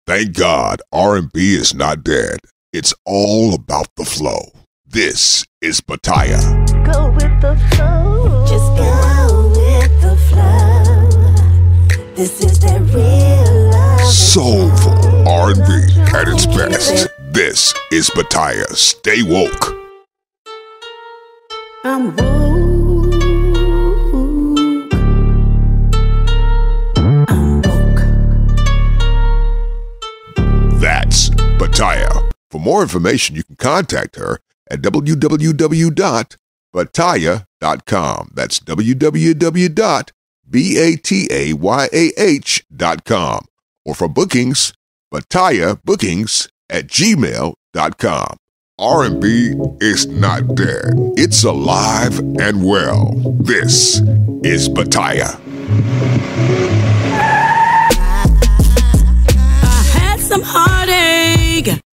Thank God R&B is not dead. It's all about the flow. This is Batayah. Go with the flow. Just go with the flow. This is that real love. Soulful R&B at its best. This is Batayah. Stay woke. I'm woke. I'm woke. That's Batayah. For more information, you can contact her at www.batayah.com. That's www.batayah.com. Or for bookings, Batayahbookings@gmail.com. R&B is not dead. It's alive and well. This is Batayah. I had some heartache.